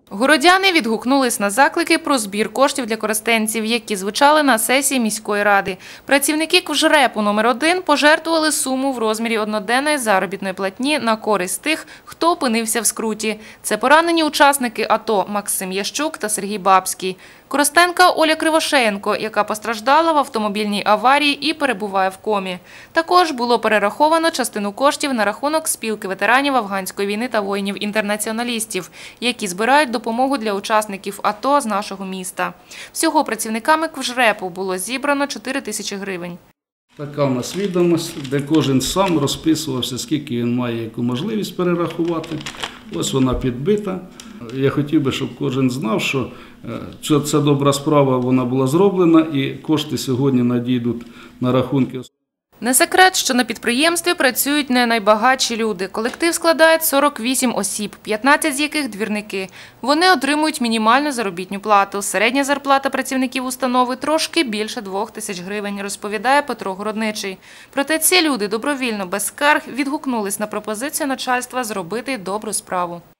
Городяни відгукнулись на заклики про збір коштів для коростенців, які звучали на сесії міської ради. Працівники КВЖРЕПу номер 1 пожертвували суму в розмірі одноденної заробітної платні на користь тих, хто опинився в скруті. Це поранені учасники АТО Максим Ящук та Сергій Бабський. Коростенка Оля Кривошеєнко, яка постраждала в автомобільній аварії і перебуває в комі. Також було перераховано частину коштів на рахунок спілки ветеранів афганської війни та воїнів-інтернаціоналістів, які збирають допомогу для учасників АТО з нашого міста. Всього працівниками КВЖРЕПу було зібрано 4 тисячі гривень. Така у нас відомість, де кожен сам розписувався, скільки він має яку можливість перерахувати. Ось вона підбита. Я хотів би, щоб кожен знав, що ця добра справа вона була зроблена і кошти сьогодні надійдуть на рахунки. Не секрет, що на підприємстві працюють не найбагатші люди. Колектив складає 48 осіб, 15 з яких – двірники. Вони отримують мінімальну заробітну плату. Середня зарплата працівників установи трошки більше 2 тисяч гривень, розповідає Петро Городничий. Проте ці люди добровільно, без скарг, відгукнулись на пропозицію начальства зробити добру справу.